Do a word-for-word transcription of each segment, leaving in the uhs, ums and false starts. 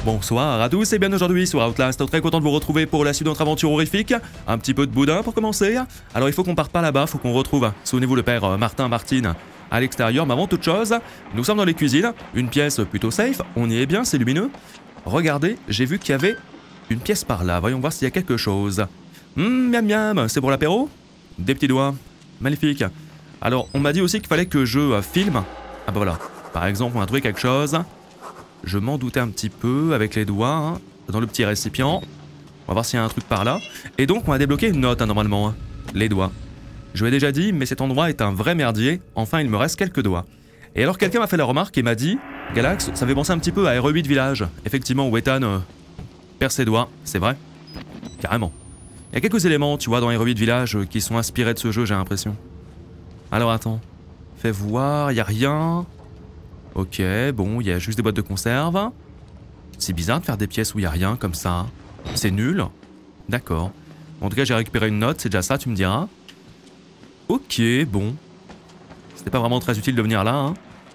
Bonsoir à tous et bien aujourd'hui sur Outlast, très content de vous retrouver pour la suite de notre aventure horrifique. Un petit peu de boudin pour commencer. Alors il faut qu'on parte par là-bas, il faut qu'on retrouve, souvenez-vous le père Martin Martine à l'extérieur, mais avant toute chose, nous sommes dans les cuisines, une pièce plutôt safe, on y est bien, c'est lumineux. Regardez, j'ai vu qu'il y avait une pièce par là, voyons voir s'il y a quelque chose. Hum, miam miam, c'est pour l'apéro? Des petits doigts, magnifique. Alors on m'a dit aussi qu'il fallait que je filme. Ah bah voilà, par exemple on a trouvé quelque chose. Je m'en doutais un petit peu avec les doigts, hein, dans le petit récipient. On va voir s'il y a un truc par là. Et donc on a débloqué une note hein, normalement, hein. Les doigts. Je l'ai déjà dit, mais cet endroit est un vrai merdier. Enfin il me reste quelques doigts. Et alors quelqu'un m'a fait la remarque et m'a dit Galax, ça fait penser un petit peu à R E huit Village. Effectivement, où Ethan euh, perd ses doigts, c'est vrai. Carrément. Il y a quelques éléments, tu vois, dans R E huit Village euh, qui sont inspirés de ce jeu, j'ai l'impression. Alors attends. Fais voir, il n'y a rien. Ok, bon, il y a juste des boîtes de conserve. C'est bizarre de faire des pièces où il n'y a rien comme ça. C'est nul. D'accord. En tout cas, j'ai récupéré une note, c'est déjà ça, tu me diras. Ok, bon. C'était pas vraiment très utile de venir là, hein.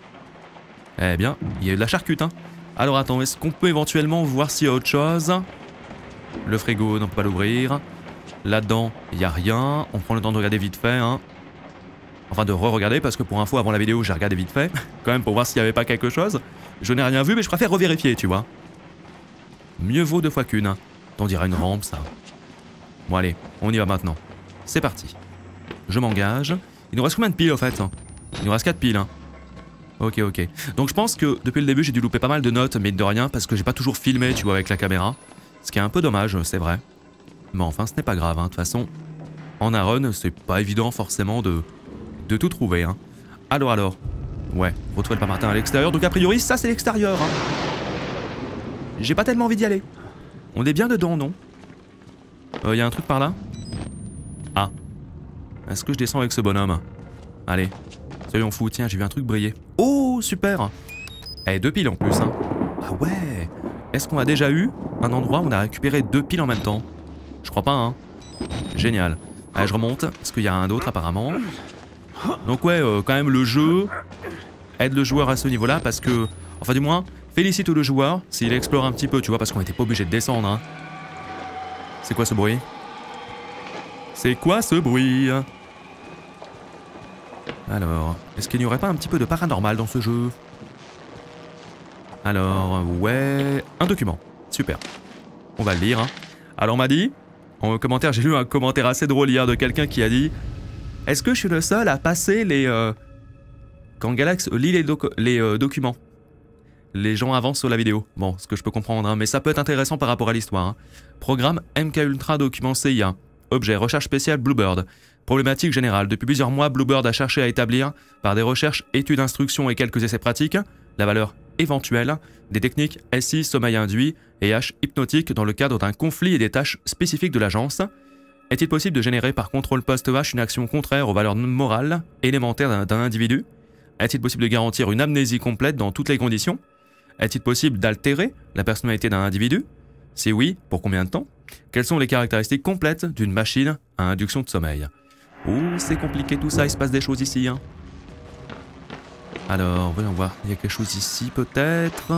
Eh bien, il y a de la charcute, hein. Alors attends, est-ce qu'on peut éventuellement voir s'il y a autre chose? Le frigo, on ne peut pas l'ouvrir. Là-dedans, il n'y a rien. On prend le temps de regarder vite fait, hein. Enfin de re-regarder parce que pour info avant la vidéo j'ai regardé vite fait, quand même pour voir s'il n'y avait pas quelque chose. Je n'ai rien vu mais je préfère revérifier tu vois. Mieux vaut deux fois qu'une. T'en diras une rampe ça. Bon allez, on y va maintenant. C'est parti. Je m'engage. Il nous reste combien de piles en fait? Il nous reste quatre piles. Hein. Ok ok. Donc je pense que depuis le début j'ai dû louper pas mal de notes mais de rien parce que j'ai pas toujours filmé tu vois avec la caméra. Ce qui est un peu dommage c'est vrai. Mais enfin ce n'est pas grave hein. De toute façon en Aaron c'est pas évident forcément de... de tout trouver, hein. Alors, alors. Ouais, retrouver le père Martin à l'extérieur. Donc, a priori, ça, c'est l'extérieur. Hein. J'ai pas tellement envie d'y aller. On est bien dedans, non? Il euh, y a un truc par là? Ah. Est-ce que je descends avec ce bonhomme? Allez. Soyons fous. Tiens, j'ai vu un truc briller. Oh, super. Eh, deux piles en plus, hein. Ah ouais. Est-ce qu'on a déjà eu un endroit où on a récupéré deux piles en même temps? Je crois pas, hein. Génial. Allez, je remonte. Est-ce qu'il y a un autre, apparemment? Donc ouais, euh, quand même le jeu aide le joueur à ce niveau-là parce que, enfin du moins, félicite le joueur s'il explore un petit peu, tu vois, parce qu'on n'était pas obligé de descendre. Hein. C'est quoi ce bruit? C'est quoi ce bruit? Alors, est-ce qu'il n'y aurait pas un petit peu de paranormal dans ce jeu? Alors, ouais, un document, super. On va le lire. Hein. Alors on m'a dit, en commentaire, j'ai lu un commentaire assez drôle hier de quelqu'un qui a dit est-ce que je suis le seul à passer les... Euh, quand Galax lit les, doc les euh, documents? Les gens avancent sur la vidéo. Bon, ce que je peux comprendre, hein, mais ça peut être intéressant par rapport à l'histoire. Hein. Programme M K Ultra Document C I A. Objet, recherche spéciale Bluebird. Problématique générale. Depuis plusieurs mois, Bluebird a cherché à établir, par des recherches, études, instructions et quelques essais pratiques, la valeur éventuelle des techniques S I sommeil induit et H hypnotique dans le cadre d'un conflit et des tâches spécifiques de l'agence. Est-il possible de générer par contrôle post-H une action contraire aux valeurs morales élémentaires d'un individu? Est-il possible de garantir une amnésie complète dans toutes les conditions? Est-il possible d'altérer la personnalité d'un individu? Si oui, pour combien de temps? Quelles sont les caractéristiques complètes d'une machine à induction de sommeil? Oh, c'est compliqué tout ça, il se passe des choses ici. Hein. Alors, voyons voir, il y a quelque chose ici peut-être?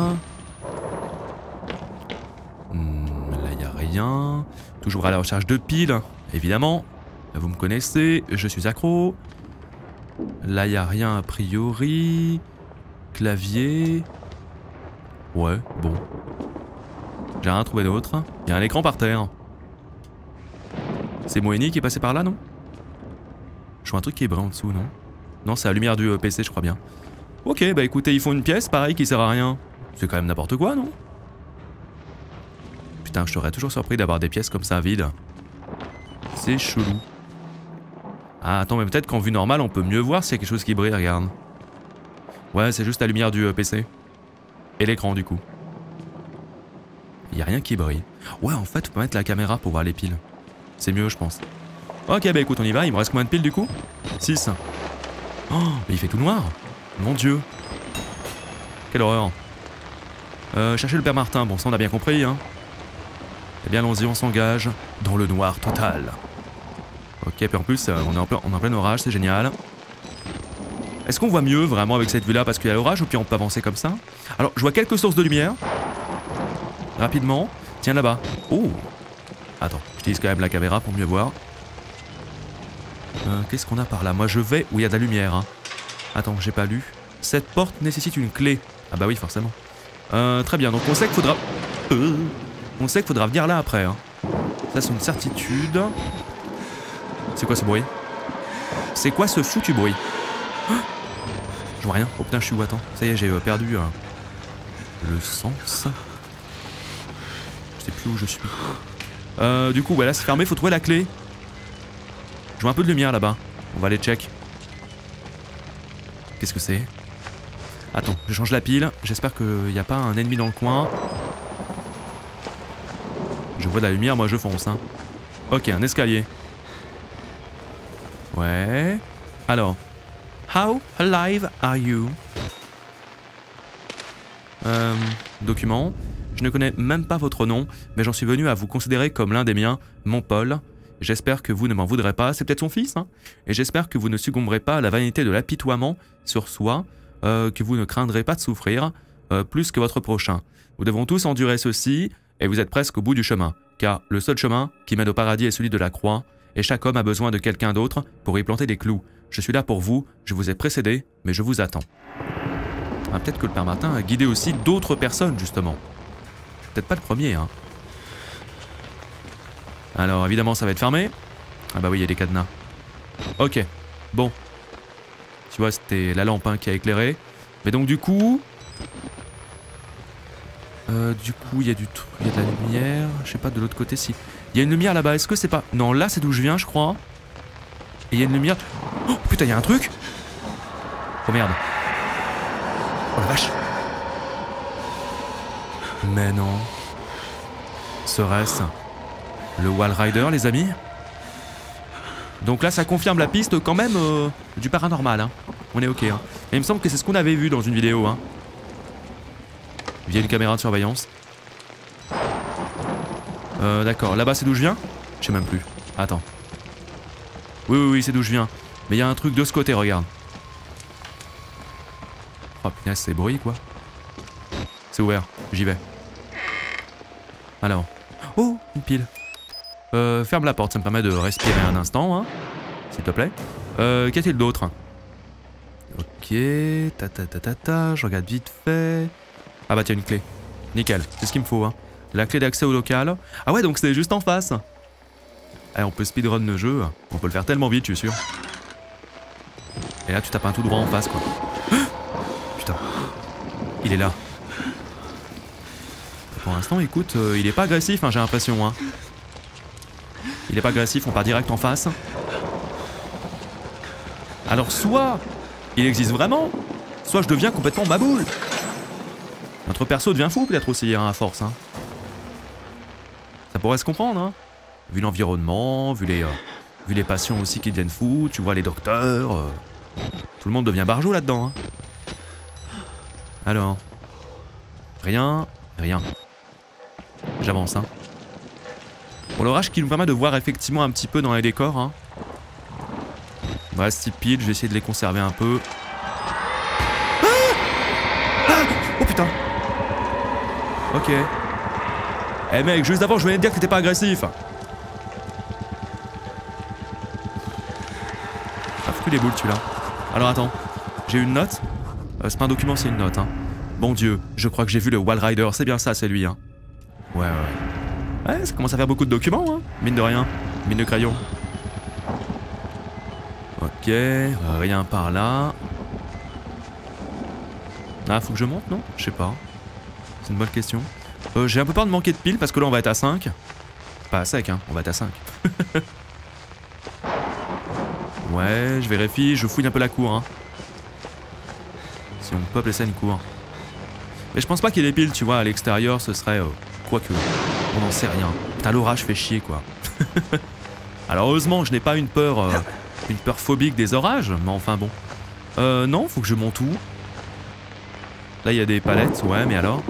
Hmm, là, il n'y a rien. Toujours à la recherche de piles. Évidemment, vous me connaissez, je suis accro. Là, il n'y a rien a priori. Clavier. Ouais, bon. J'ai rien trouvé d'autre. Il y a un écran par terre. C'est Moeni qui est passé par là, non? Je vois un truc qui est brun en dessous, non? Non, c'est la lumière du P C, je crois bien. Ok, bah écoutez, ils font une pièce, pareil, qui sert à rien. C'est quand même n'importe quoi, non? Putain, je serais toujours surpris d'avoir des pièces comme ça vides. C'est chelou. Ah, attends, mais peut-être qu'en vue normale, on peut mieux voir s'il y a quelque chose qui brille, regarde. Ouais, c'est juste la lumière du P C. Et l'écran, du coup. Il n'y a rien qui brille. Ouais, en fait, on peut mettre la caméra pour voir les piles. C'est mieux, je pense. Ok, bah écoute, on y va. Il me reste combien de piles, du coup? six. Oh, mais il fait tout noir. Mon Dieu. Quelle horreur. Euh, chercher le père Martin. Bon, ça, on a bien compris, hein. Eh bien, allons-y, on s'engage dans le noir total. Ok, puis en plus, euh, on est en plein, on est en plein orage, c'est génial. Est-ce qu'on voit mieux vraiment avec cette vue-là parce qu'il y a l'orage ou puis on peut avancer comme ça? Alors, je vois quelques sources de lumière. rapidement. Tiens, là-bas. Oh. Attends, j'utilise quand même la caméra pour mieux voir. Euh, Qu'est-ce qu'on a par là? Moi, je vais où il y a de la lumière. Hein. Attends, j'ai pas lu. Cette porte nécessite une clé. Ah bah oui, forcément. Euh, très bien, donc on sait qu'il faudra... Euh, on sait qu'il faudra venir là après. Hein. Ça, c'est une certitude. C'est quoi ce bruit? C'est quoi ce foutu bruit? Oh, je vois rien. Oh putain, je suis où? Attends. Ça y est, j'ai euh, perdu euh, le sens. Je sais plus où je suis. Euh, du coup, ouais, là, c'est fermé. Faut trouver la clé. Je vois un peu de lumière là-bas. On va aller check. Qu'est-ce que c'est? Attends, je change la pile. J'espère qu'il n'y a pas un ennemi dans le coin. Je vois de la lumière, moi je fonce. Hein. Ok, un escalier. Ouais. Alors. How alive are you? Euh, document. Je ne connais même pas votre nom, mais j'en suis venu à vous considérer comme l'un des miens, mon Paul. J'espère que vous ne m'en voudrez pas, c'est peut-être son fils, hein. Et j'espère que vous ne succomberez pas à la vanité de l'apitoiement sur soi, euh, que vous ne craindrez pas de souffrir, euh, plus que votre prochain. Nous devons tous endurer ceci, et vous êtes presque au bout du chemin, car le seul chemin qui mène au paradis est celui de la croix, et chaque homme a besoin de quelqu'un d'autre pour y planter des clous. Je suis là pour vous, je vous ai précédé, mais je vous attends. Ah, peut-être que le Père Martin a guidé aussi d'autres personnes, justement. Peut-être pas le premier, hein. Alors, évidemment, ça va être fermé. Ah bah oui, il y a des cadenas. Ok, bon. Tu vois, c'était la lampe hein, qui a éclairé. Mais donc, du coup... Euh, du coup, il y a du il y a de la lumière. Je sais pas, de l'autre côté, si. Il y a une lumière là-bas, est-ce que c'est pas... Non, là, c'est d'où je viens, je crois. Et il y a une lumière... Oh, putain, il y a un truc. Oh, merde. Oh, la vache. Mais non. Serait-ce le Wall Rider, les amis? Donc là, ça confirme la piste quand même euh, du paranormal. Hein. On est ok. Hein. Et il me semble que c'est ce qu'on avait vu dans une vidéo. Hein. Via une caméra de surveillance. Euh, D'accord. Là-bas, c'est d'où je viens? Je sais même plus. Attends. Oui, oui, oui, c'est d'où je viens. Mais il y a un truc de ce côté, regarde. Oh punaise, c'est bruit quoi. C'est ouvert. J'y vais. Alors. Oh, une pile. Euh, ferme la porte, ça me permet de respirer un instant, hein, s'il te plaît. Euh, qu'y a-t-il d'autre? Ok, ta ta ta ta ta, je regarde vite fait. Ah bah tiens, une clé. Nickel, c'est ce qu'il me faut, hein. La clé d'accès au local. Ah ouais, donc c'est juste en face. Allez, on peut speedrun le jeu, on peut le faire tellement vite, je suis sûr. Et là, tu tapes un tout droit en face, quoi. Putain, il est là. Pour l'instant, écoute, euh, il est pas agressif, hein, j'ai l'impression, hein. Il est pas agressif, on part direct en face. Alors soit il existe vraiment, soit je deviens complètement baboule. Notre perso devient fou peut-être aussi, hein, à force. Hein. Ça pourrait se comprendre, hein. Vu l'environnement, vu les, euh, vu les patients aussi qui deviennent fous, tu vois les docteurs. Euh, tout le monde devient barjot là-dedans. Hein. Alors, rien, rien. J'avance, hein. Bon, l'orage qui nous permet de voir effectivement un petit peu dans les décors. Hein. Ouais, ces piles, je vais essayer de les conserver un peu. Ah ah oh putain. Ok. Eh mec, juste avant, je venais de dire que t'étais pas agressif. Ah, foutu les boules celui-là. Alors attends, j'ai une note. Euh, c'est pas un document, c'est une note. Hein. Bon Dieu, je crois que j'ai vu le Wall Rider, c'est bien ça, c'est lui. Hein. Ouais, ouais, ouais. Ouais, ça commence à faire beaucoup de documents, hein. Mine de rien. Mine de crayon. Ok, rien par là. Ah, faut que je monte, non? Je sais pas. C'est une bonne question. Euh, j'ai un peu peur de manquer de piles parce que là on va être à cinq. Pas à sec, hein, on va être à cinq. Ouais, je vérifie, je fouille un peu la cour. Hein. Si on peut appeler ça une cour. Mais je pense pas qu'il y ait des piles, tu vois, à l'extérieur, ce serait... Euh, quoique... On n'en sait rien. Putain, l'orage fait chier, quoi. Alors, heureusement, je n'ai pas une peur... Euh, une peur phobique des orages, mais enfin, bon. Euh, non, faut que je monte où? Là, il y a des palettes, ouais, mais alors?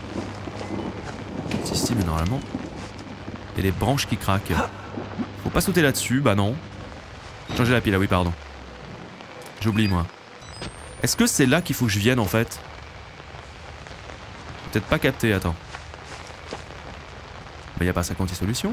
Si, si, mais normalement... Il y a des branches qui craquent. Faut pas sauter là-dessus, bah non. Changer la pile, ah oui, pardon. J'oublie, moi. Est-ce que c'est là qu'il faut que je vienne, en fait? Peut-être pas capté, attends. Mais y a pas cinquante solutions.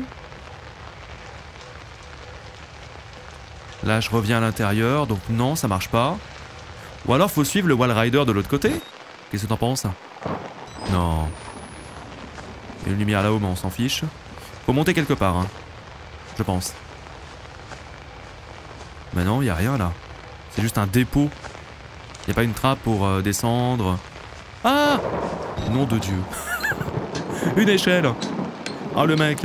Là, je reviens à l'intérieur, donc non, ça marche pas. Ou alors, faut suivre le Wall Rider de l'autre côté. Qu'est-ce que t'en penses? Non. Il y a une lumière là-haut, mais on s'en fiche. Faut monter quelque part, hein. Je pense. Mais non, y a rien là. C'est juste un dépôt. Y a pas une trappe pour euh, descendre. Ah! Nom de Dieu. Une échelle. Oh le mec.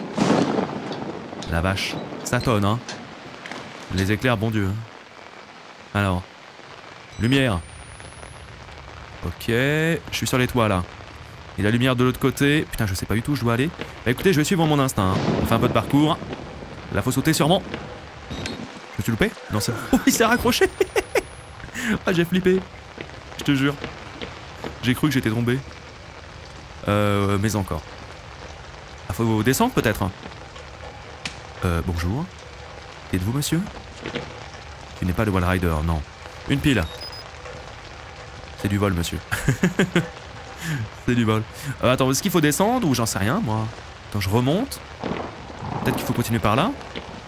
La vache. Ça tonne, hein. Les éclairs, bon Dieu. Alors. Lumière. Ok. Je suis sur les toits là. Et la lumière de l'autre côté. Putain, je sais pas du tout où je dois aller. Bah écoutez, je vais suivre mon instinct. Hein. On fait un peu de parcours. Là, faut sauter sûrement. Je me suis loupé? Non, c'est... Oh, il s'est raccroché. Ah, j'ai flippé. Je te jure. J'ai cru que j'étais tombé. Euh, mais encore. Ah, faut descendre peut-être. Euh, bonjour. Êtes-vous monsieur? Tu n'es pas le Wall Rider, non. Une pile. C'est du vol, monsieur. C'est du vol. Euh, attends, est-ce qu'il faut descendre ou j'en sais rien, moi? Attends, je remonte. Peut-être qu'il faut continuer par là.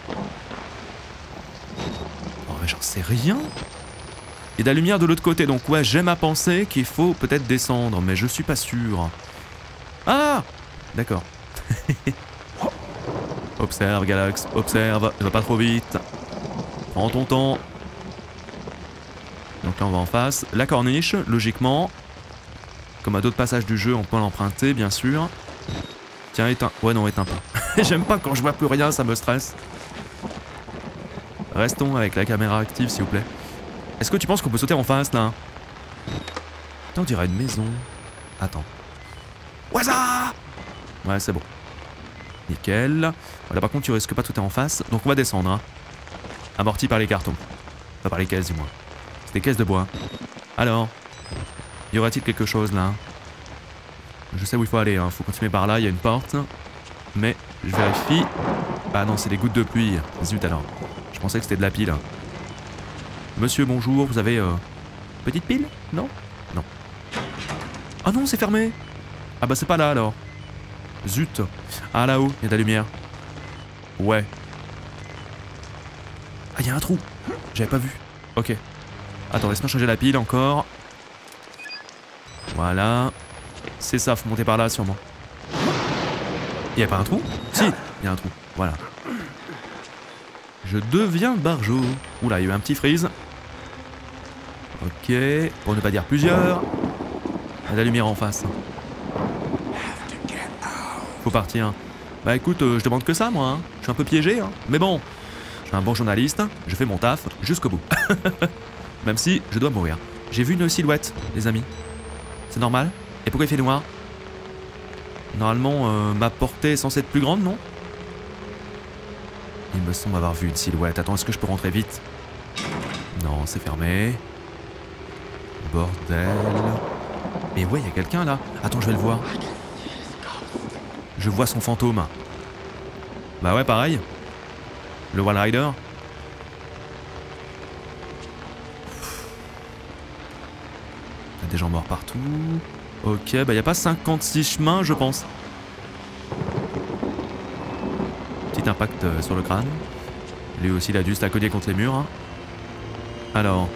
Oh, mais j'en sais rien. Et de la lumière de l'autre côté, donc ouais, j'aime à penser qu'il faut peut-être descendre, mais je suis pas sûr. Ah! D'accord. Observe, Galax, observe, ne va pas trop vite. Prends ton temps. Donc là, on va en face. La corniche, logiquement. Comme à d'autres passages du jeu, on peut l'emprunter, bien sûr. Tiens, éteins. Ouais, non, éteins pas. J'aime pas quand je vois plus rien, ça me stresse. Restons avec la caméra active, s'il vous plaît. Est-ce que tu penses qu'on peut sauter en face, là? On dirait une maison. Attends. Waza! Ouais, c'est bon. Nickel. Voilà, par contre, tu risques pas de sauter en face. Donc, on va descendre. Hein. Amorti par les cartons. Pas par les caisses, du moins. C'est des caisses de bois. Alors, y aura-t-il quelque chose, là? Je sais où il faut aller. Hein. Faut continuer par là. Il y a une porte. Mais, je vérifie. Ah non, c'est des gouttes de pluie. Zut, alors. Je pensais que c'était de la pile. Monsieur, bonjour. Vous avez... Euh... Petite pile? Non? Non. Ah non, c'est fermé. Ah bah c'est pas là alors. Zut. Ah là-haut, il y a de la lumière. Ouais. Ah, il y a un trou. J'avais pas vu. Ok. Attends, laisse-moi changer la pile encore. Voilà. C'est ça, faut monter par là sûrement. Il y a pas un trou? Si, il y a un trou. Voilà. Je deviens barjot. Oula, il y a eu un petit freeze. Ok. Pour ne pas dire plusieurs. Il y a de la lumière en face. Faut partir. Bah écoute, euh, je demande que ça, moi. Hein. Je suis un peu piégé, hein. Mais bon, je suis un bon journaliste. Je fais mon taf jusqu'au bout. Même si je dois mourir. J'ai vu une silhouette, les amis. C'est normal? Et pourquoi il fait noir? Normalement, euh, ma portée est censée être plus grande, non? Il me semble avoir vu une silhouette. Attends, est-ce que je peux rentrer vite? Non, c'est fermé. Bordel. Mais ouais, il y a quelqu'un là. Attends, je vais le voir. Je vois son fantôme. Bah ouais, pareil. Le Wall Rider. Il y a des gens morts partout. Ok, bah y a pas cinquante-six chemins, je pense. Petit impact euh, sur le crâne. Lui aussi, il a dû se la cogner contre les murs. Hein. Alors.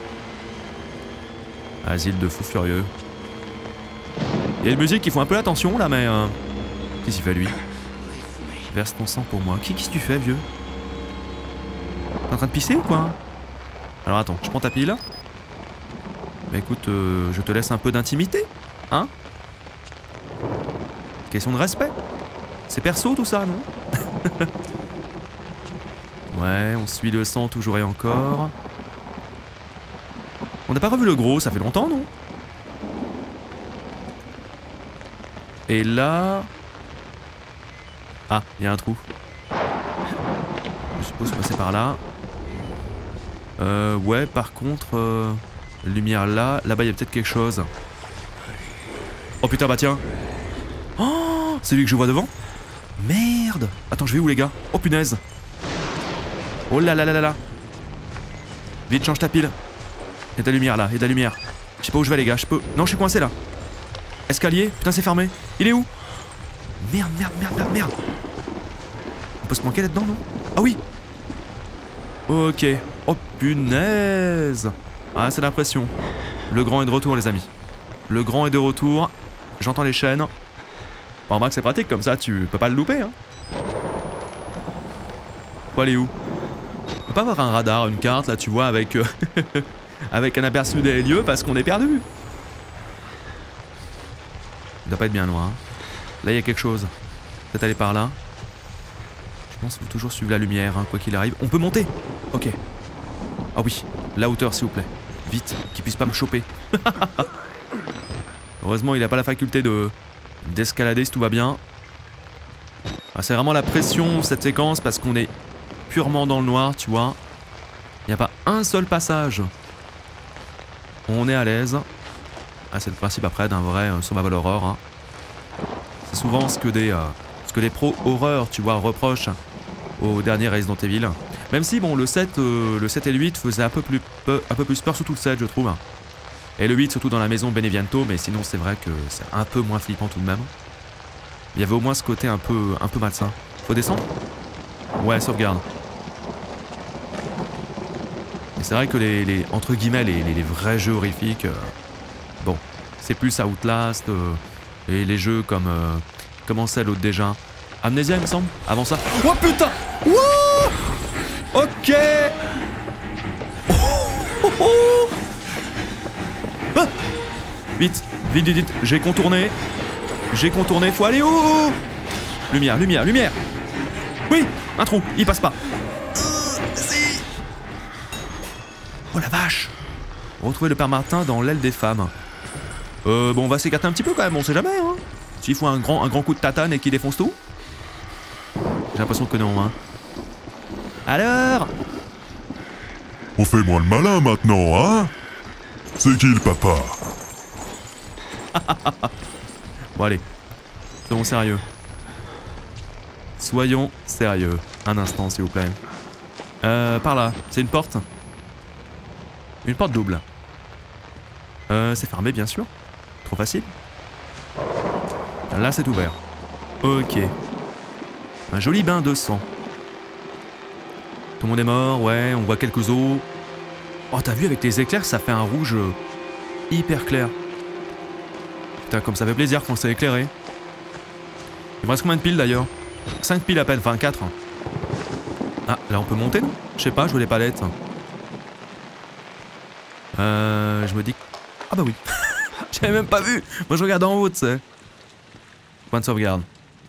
Asile de fous furieux. Il y a une musique qui font un peu attention là, mais... Euh... Qu'est-ce qu'il fait lui? Verse ton sang pour moi. Qu'est-ce que tu fais, vieux? T'es en train de pisser ou quoi? Alors attends, je prends ta pile. Bah écoute, euh, je te laisse un peu d'intimité. Hein? Question de respect. C'est perso tout ça, non? Ouais, on suit le sang toujours et encore. On n'a pas revu le gros, ça fait longtemps, non? Et là... Ah, il y a un trou. Je suppose passer par là. Euh, ouais, par contre... Euh, lumière là. Là-bas, il y a peut-être quelque chose. Oh putain, bah tiens. Oh, c'est lui que je vois devant? Merde. Attends, je vais où, les gars? Oh punaise. Oh là là là là là. Vite, change ta pile. Il y a de la lumière là, il y a de la lumière. Je sais pas où je vais, les gars, je peux... Non, je suis coincé là. Escalier? Putain, c'est fermé. Il est où? merde, merde, merde, merde, merde. On peut se manquer là-dedans, non? Ah oui. Ok. Oh punaise. Ah, c'est l'impression. Le grand est de retour, les amis. Le grand est de retour. J'entends les chaînes. Bon, remarque, c'est pratique, comme ça, tu peux pas le louper, hein. Faut aller où? On peut pas avoir un radar, une carte, là, tu vois, avec... Euh, avec un aperçu des lieux, parce qu'on est perdu. Il doit pas être bien loin. Hein. Là, il y a quelque chose. Peut-être aller par là. Je pense qu'il faut toujours suivre la lumière, hein, quoi qu'il arrive. On peut monter. Ok. Ah oui, la hauteur, s'il vous plaît. Vite, qu'il puisse pas me choper. Heureusement, il a pas la faculté de d'escalader si tout va bien. Ah, c'est vraiment la pression, cette séquence, parce qu'on est purement dans le noir, tu vois. Il n'y a pas un seul passage. On est à l'aise. Ah, c'est le principe après d'un vrai euh, survival horror. Hein. C'est souvent ce que des, euh, ce que les pros horreurs, tu vois, reprochent au dernier Resident Evil. Même si, bon, le sept, euh, le sept et le huit faisaient un peu, plus peu, un peu plus peur, surtout le sept, je trouve. Et le huit, surtout dans la maison Beneviento, mais sinon, c'est vrai que c'est un peu moins flippant tout de même. Il y avait au moins ce côté un peu, un peu malsain. Faut descendre? Ouais, sauvegarde. Et c'est vrai que les, les entre guillemets, les, les, les vrais jeux horrifiques, euh, bon, c'est plus Outlast, euh, et les jeux comme, euh, comment c'est l'autre déjà? Amnesia, il me semble, avant ça. Oh putain! Wouh! Ok! Oh, oh, oh. Ah, vite, vite, vite, vite, j'ai contourné. J'ai contourné, faut aller où? Lumière, lumière, lumière! Oui! Un trou, il passe pas. Oh la vache! Retrouver le père Martin dans l'aile des femmes. Euh, bon, on va s'écarter un petit peu quand même, on sait jamais, hein. S'il faut un grand, un grand coup de tatane et qu'il défonce tout. J'ai l'impression que non, hein. Alors? On fait moins le malin maintenant, hein? C'est qui le papa? Bon, allez. Soyons sérieux. Soyons sérieux. Un instant, s'il vous plaît. Euh, par là. C'est une porte? Une porte double. Euh, c'est fermé, bien sûr. Trop facile. Là, c'est ouvert. Ok. Un joli bain de sang. Tout le monde est mort, ouais, on voit quelques os. Oh, t'as vu, avec les éclairs, ça fait un rouge euh, hyper clair. Putain, comme ça fait plaisir quand c'est éclairé. Il me reste combien de piles, d'ailleurs? cinq piles à peine, enfin quatre. Ah, là, on peut monter, non? Je sais pas, je veux les palettes. Euh, je me dis... Ah bah oui. J'avais même pas vu. Moi, je regarde en haut, tu sais. Point de sauvegarde.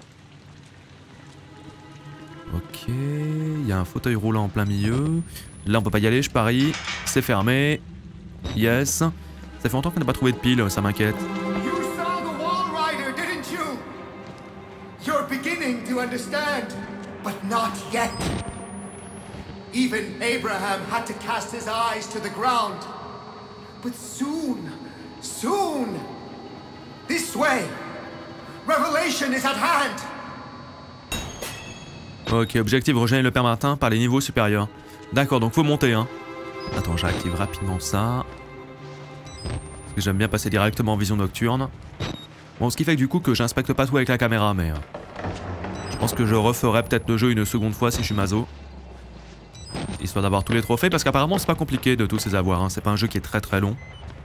Ok, il y a un fauteuil roulant en plein milieu. Là, on peut pas y aller, je parie. C'est fermé. Yes. Ça fait longtemps qu'on n'a pas trouvé de pile, ça m'inquiète. You saw the Wall Rider, didn't you? You're beginning to understand, but not yet. Even Abraham had to cast his eyes to the ground. But soon, soon, this way, revelation is at hand. Ok, objectif, rejoindre le père Martin par les niveaux supérieurs. D'accord, donc faut monter, hein. Attends, j'active rapidement ça. Parce que j'aime bien passer directement en vision nocturne. Bon, ce qui fait que du coup que j'inspecte pas tout avec la caméra, mais... Euh, je pense que je referai peut-être le jeu une seconde fois si je suis maso. Histoire d'avoir tous les trophées, parce qu'apparemment c'est pas compliqué de tous les avoir, hein. C'est pas un jeu qui est très très long.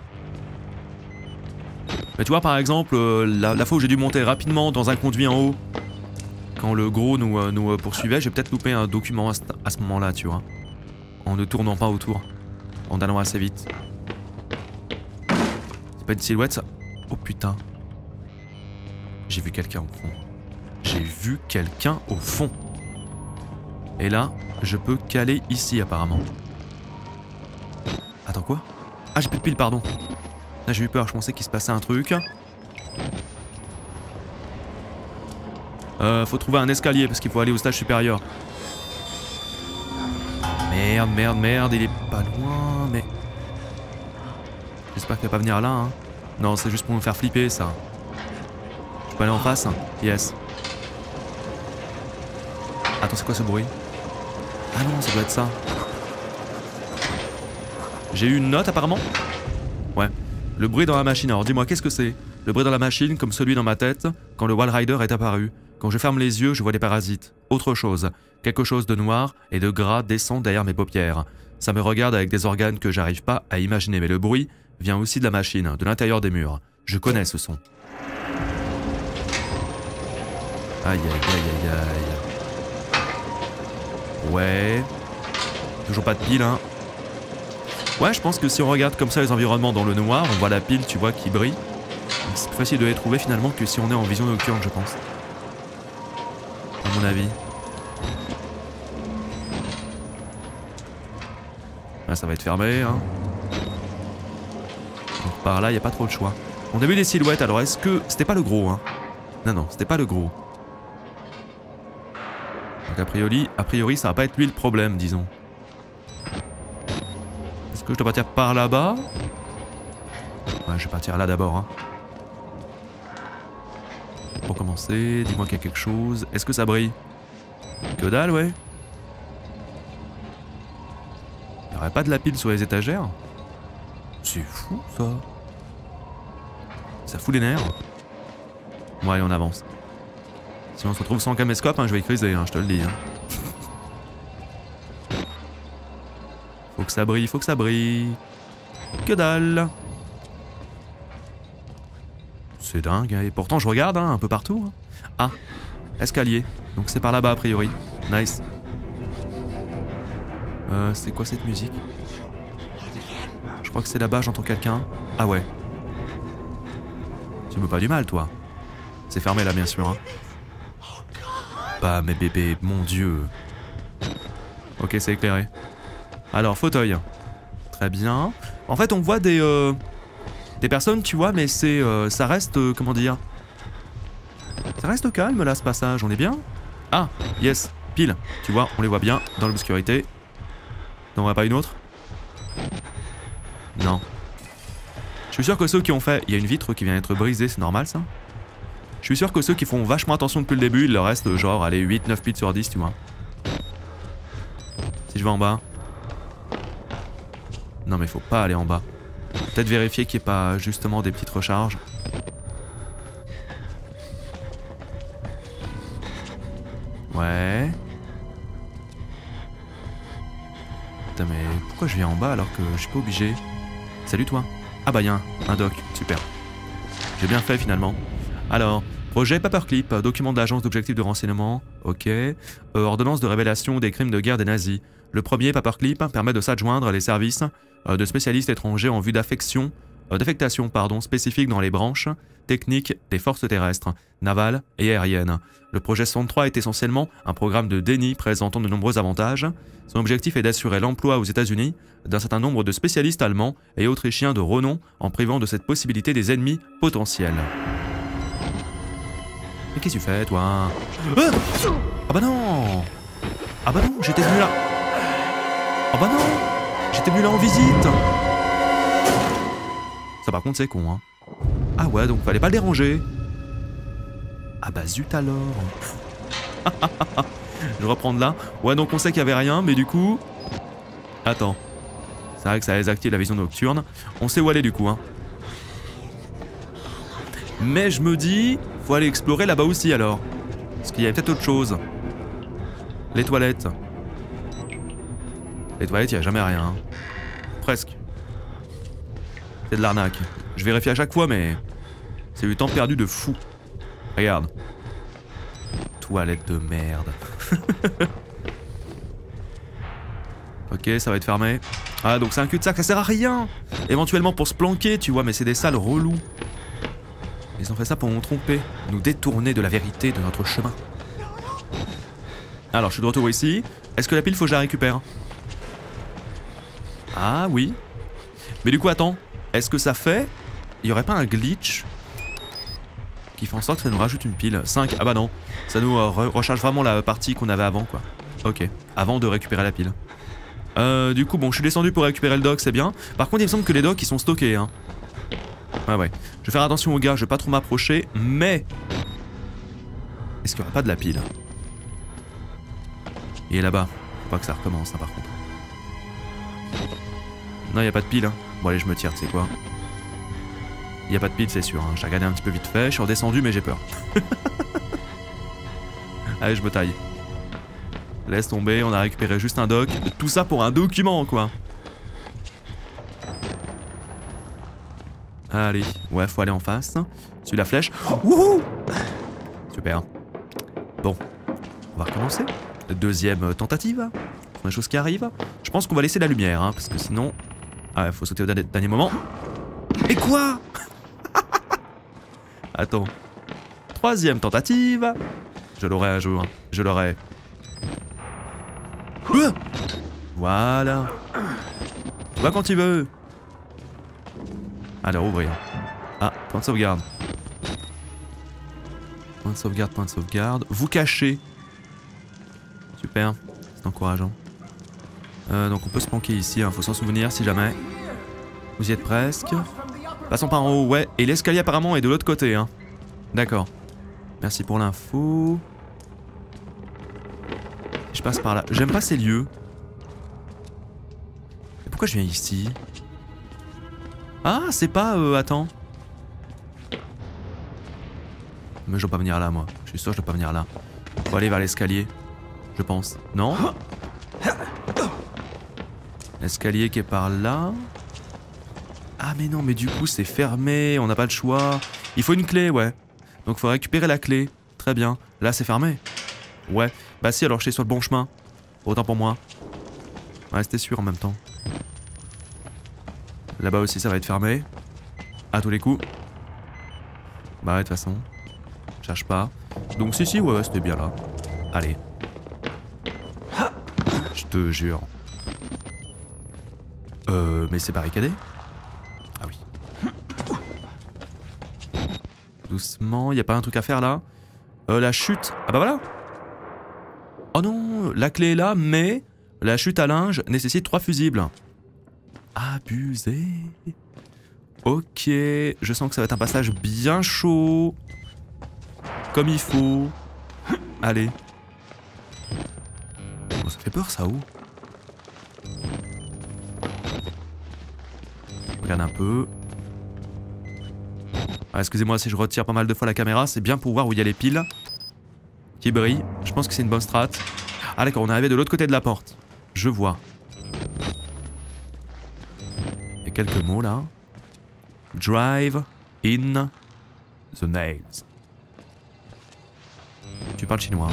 Mais tu vois, par exemple, euh, la, la fois où j'ai dû monter rapidement dans un conduit en haut, quand le gros nous, euh, nous euh, poursuivait, j'ai peut-être loupé un document à, à ce moment-là, tu vois. En ne tournant pas autour. En allant assez vite. C'est pas une silhouette, ça? Oh putain. J'ai vu quelqu'un au fond. J'ai vu quelqu'un au fond. Et là, je peux caler ici, apparemment. Attends, quoi? Ah, j'ai plus de piles, pardon. Là, j'ai eu peur, je pensais qu'il se passait un truc. Euh, faut trouver un escalier parce qu'il faut aller au stage supérieur. Merde, merde, merde, il est pas loin, mais... J'espère qu'il va pas venir là, hein. Non, c'est juste pour me faire flipper, ça. Je peux aller en face? Yes. Attends, c'est quoi ce bruit? Ah non, ça doit être ça. J'ai eu une note, apparemment? Ouais. Le bruit dans la machine. Alors dis-moi, qu'est-ce que c'est? Le bruit dans la machine, comme celui dans ma tête, quand le Wall Rider est apparu. Quand je ferme les yeux, je vois des parasites. Autre chose. Quelque chose de noir et de gras descend derrière mes paupières. Ça me regarde avec des organes que j'arrive pas à imaginer, mais le bruit vient aussi de la machine, de l'intérieur des murs. Je connais ce son. Aïe aïe aïe aïe aïe. Ouais. Toujours pas de pile, hein. Ouais, je pense que si on regarde comme ça les environnements dans le noir, on voit la pile, tu vois, qui brille. C'est plus facile de les trouver finalement que si on est en vision nocturne, je pense. À mon avis. Là, ça va être fermé, hein. Donc par là, il n'y a pas trop de choix. On a vu des silhouettes, alors est-ce que... C'était pas le gros, hein. Non, non, c'était pas le gros. Donc a priori, a priori, ça va pas être lui le problème, disons. Est-ce que je dois partir par là-bas? Ouais, je vais partir là d'abord, hein. Pour commencer, dis-moi qu'il y a quelque chose. Est-ce que ça brille? Que dalle, ouais. Il n'y aurait pas de la pile sur les étagères? C'est fou, ça. Ça fout les nerfs. Bon, allez, on avance. Si on se retrouve sans caméscope, hein, je vais y criser, hein, je te le dis. Hein. Faut que ça brille, faut que ça brille. Que dalle. C'est dingue, et pourtant je regarde hein, un peu partout. Hein. Ah, escalier. Donc c'est par là-bas a priori. Nice. Euh, c'est quoi cette musique? Je crois que c'est là-bas, j'entends quelqu'un. Ah ouais. Tu me pas du mal, toi. C'est fermé là, bien sûr. Hein. Bah, mes bébés, mon dieu. Ok, c'est éclairé. Alors, fauteuil. Très bien. En fait, on voit des... Euh... Des personnes, tu vois, mais c'est, euh, ça reste, euh, comment dire, ça reste calme là ce passage, on est bien? Ah, yes, pile, tu vois, on les voit bien dans l'obscurité. N'en aurait pas une autre? Non. Je suis sûr que ceux qui ont fait, il y a une vitre qui vient d'être brisée, c'est normal ça? Je suis sûr que ceux qui font vachement attention depuis le début, il leur reste genre, allez, huit neuf piles sur dix, tu vois. Si je vais en bas. Non mais faut pas aller en bas. Peut-être vérifier qu'il n'y ait pas justement des petites recharges. Ouais. Putain mais pourquoi je viens en bas alors que je suis pas obligé? Salut toi. Ah bah y'a un, un doc, super. J'ai bien fait finalement. Alors, projet Paperclip, document de l'agence d'objectifs de renseignement, ok. Euh, ordonnance de révélation des crimes de guerre des nazis. Le premier Paperclip permet de s'adjoindre les services de spécialistes étrangers en vue d'affection, euh, d'affectation pardon, spécifique dans les branches techniques des forces terrestres, navales et aériennes. Le projet soixante-trois est essentiellement un programme de déni présentant de nombreux avantages. Son objectif est d'assurer l'emploi aux États-Unis d'un certain nombre de spécialistes allemands et autrichiens de renom en privant de cette possibilité des ennemis potentiels. Mais qu'est-ce que tu fais, toi? Ah, ah bah non. Ah bah non, j'étais venu là. Ah bah non. J'étais venu là en visite. Ça par contre c'est con hein. Ah ouais donc fallait pas le déranger. Ah bah zut alors. Je vais reprendre là. Ouais donc on sait qu'il y avait rien mais du coup... Attends. C'est vrai que ça désactive la vision nocturne. On sait où aller du coup hein. Mais je me dis... Faut aller explorer là-bas aussi alors. Parce qu'il y avait peut-être autre chose. Les toilettes. Les toilettes, il n'y a jamais rien. Hein. Presque. C'est de l'arnaque. Je vérifie à chaque fois, mais... C'est du temps perdu de fou. Regarde. Toilette de merde. Ok, ça va être fermé. Ah, donc c'est un cul-de-sac, ça sert à rien. Éventuellement pour se planquer, tu vois, mais c'est des salles relous. Ils ont fait ça pour nous tromper, nous détourner de la vérité de notre chemin. Alors, je suis de retour ici. Est-ce que la pile, faut que je la récupère? Ah oui. Mais du coup, attends. Est-ce que ça fait... Il y aurait pas un glitch qui fait en sorte que ça nous rajoute une pile? cinq. Ah bah non. Ça nous euh, re recharge vraiment la partie qu'on avait avant, quoi. Ok. Avant de récupérer la pile. Euh, du coup, bon, je suis descendu pour récupérer le dock, c'est bien. Par contre, il me semble que les docks, ils sont stockés, hein. Ouais, ouais. Je vais faire attention aux gars, je vais pas trop m'approcher, mais... Est-ce qu'il y aura pas de la pile? Il est là-bas. Faut pas que ça recommence, hein, par contre. Non, y a pas de pile. Hein. Bon, allez, je me tire, tu sais quoi. Y a pas de pile, c'est sûr. Hein. J'ai regardé un petit peu vite fait. Je suis redescendu, mais j'ai peur. Allez, je me taille. Laisse tomber, on a récupéré juste un doc. Tout ça pour un document, quoi. Allez, ouais, faut aller en face. Suis la flèche. Wouhou! Super. Bon, on va recommencer. Deuxième tentative. Des choses qui arrivent. Je pense qu'on va laisser la lumière, hein, parce que sinon... Ah ouais, faut sauter au dernier, dernier moment. Et quoi? Attends. Troisième tentative. Je l'aurai un jour. Je l'aurai. Euh voilà. Tu vas quand tu veux. Alors, ouvrir. Ah, point de sauvegarde. Point de sauvegarde, point de sauvegarde. Vous cachez. Super. C'est encourageant. Euh, donc on peut se planquer ici, hein. Faut s'en souvenir si jamais. Vous y êtes presque. Passons par en haut, ouais. Et l'escalier apparemment est de l'autre côté, hein. D'accord. Merci pour l'info. Je passe par là. J'aime pas ces lieux. Et pourquoi je viens ici? Ah, c'est pas... Euh, attends. Mais je dois pas venir là, moi. Je suis sûr que je dois pas venir là. Faut aller vers l'escalier. Je pense. Non? L'escalier qui est par là. Ah mais non, mais du coup c'est fermé, on n'a pas le choix. Il faut une clé, ouais. Donc faut récupérer la clé. Très bien. Là c'est fermé. Ouais. Bah si, alors je suis sur le bon chemin. Autant pour moi. Ouais, c'était sûr en même temps. Là-bas aussi ça va être fermé. À tous les coups. Bah ouais, de toute façon. Cherche pas. Donc si si, ouais, ouais c'était bien là. Allez. Je te jure. Euh, mais c'est barricadé? Ah oui. Doucement, y a pas un truc à faire là? Euh, la chute. Ah bah voilà. Oh non, la clé est là, mais la chute à linge nécessite trois fusibles. Abusé. Ok, je sens que ça va être un passage bien chaud. Comme il faut. Allez. Oh, ça fait peur ça, où? Regarde un peu. Ah, excusez-moi si je retire pas mal de fois la caméra, c'est bien pour voir où il y a les piles qui brillent. Je pense que c'est une bonne strat. Ah d'accord, on est arrivé de l'autre côté de la porte. Je vois. Il y a quelques mots là. Drive in the nails. Tu parles chinois.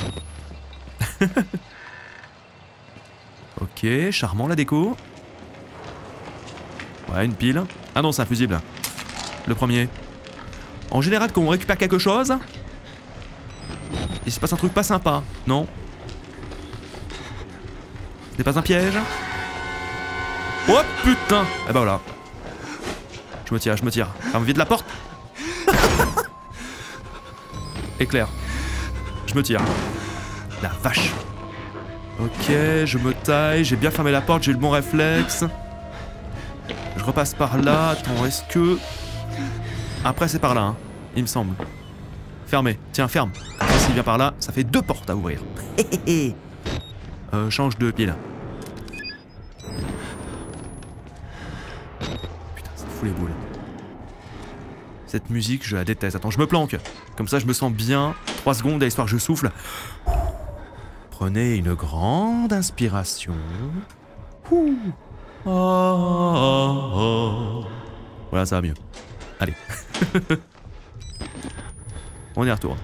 Ok, charmant la déco. Ouais, une pile. Ah non, c'est un fusible. Le premier. En général, quand on récupère quelque chose, il se passe un truc pas sympa, non? Ce n'est pas un piège? Oh putain! Eh ben voilà. Je me tire, je me tire. Ça me vide la porte. Éclair. Je me tire. La vache. Ok, je me taille, j'ai bien fermé la porte, j'ai le bon réflexe. Je repasse par là. Attends, est-ce que... Après, c'est par là, hein, il me semble. Fermé. Tiens, ferme. S'il vient par là, ça fait deux portes à ouvrir. euh, change de pile. Putain, ça fout les boules. Cette musique, je la déteste. Attends, je me planque. Comme ça, je me sens bien. Trois secondes, à l'histoire, je souffle. Prenez une grande inspiration. Ouh. Oh, oh, oh. Voilà, ça va mieux. Allez. On y retourne.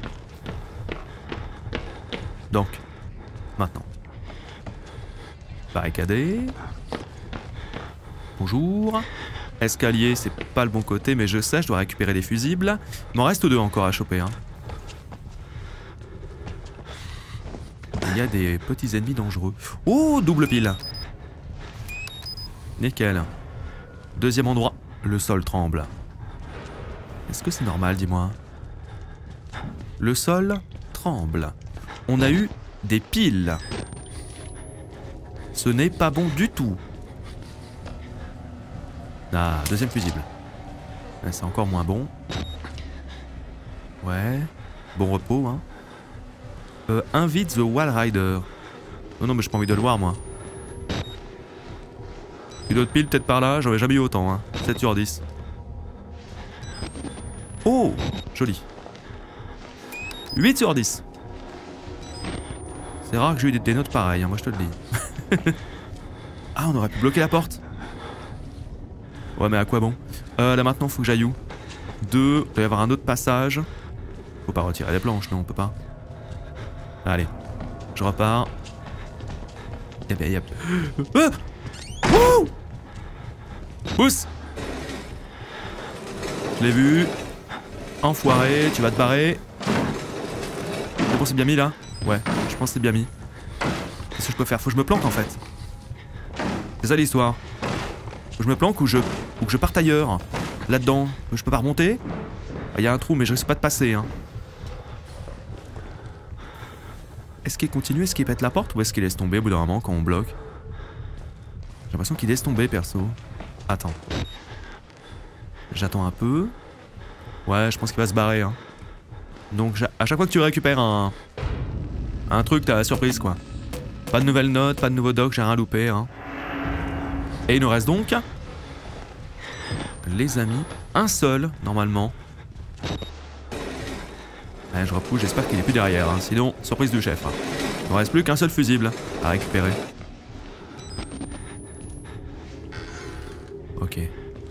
Donc, maintenant. Barricadé. Bonjour. Escalier, c'est pas le bon côté, mais je sais, je dois récupérer des fusibles. Il m'en reste deux encore à choper. Hein. Il y a des petits ennemis dangereux. Oh, double pile. Nickel. Deuxième endroit, le sol tremble. Est-ce que c'est normal, dis-moi? Le sol tremble. On a eu des piles. Ce n'est pas bon du tout. Ah, deuxième fusible. Ouais, c'est encore moins bon. Ouais. Bon repos, hein. Euh, invite the Wall Rider. Non, non, mais j'ai pas envie de le voir, moi. Une autre pile, peut-être par là. J'en ai jamais eu autant, hein. sept sur dix. Oh, joli. huit sur dix. C'est rare que j'ai eu des, des notes pareilles, hein, moi je te le dis. Ah, on aurait pu bloquer la porte. Ouais, mais à quoi bon? Euh, là maintenant, faut que j'aille où? Deux, il doit y avoir un autre passage. Faut pas retirer les planches, non, on peut pas. Allez, je repars. Et ben, yep. Ah! Wouh! Pousse! Je l'ai vu. Enfoiré, tu vas te barrer. C'est bon, c'est bien mis là? Ouais, je pense que c'est bien mis. Qu'est-ce que je peux faire? Faut que je me planque en fait. C'est ça l'histoire. Faut que je me planque ou je, ou que je parte ailleurs. Là-dedans. Je peux pas remonter? Il y a un trou, mais je risque pas de passer. Hein. Est-ce qu'il continue? Est-ce qu'il pète la porte? Ou est-ce qu'il laisse tomber au bout d'un moment quand on bloque? J'ai l'impression qu'il laisse tomber perso. Attends. J'attends un peu. Ouais, je pense qu'il va se barrer. Hein. Donc à chaque fois que tu récupères un, un truc, t'as la surprise quoi. Pas de nouvelles notes, pas de nouveaux docs, j'ai rien loupé. Hein. Et il nous reste donc, les amis, un seul normalement. Allez, je repousse, j'espère qu'il est plus derrière. Hein. Sinon, surprise du chef. Hein. Il ne reste plus qu'un seul fusible à récupérer. Ok.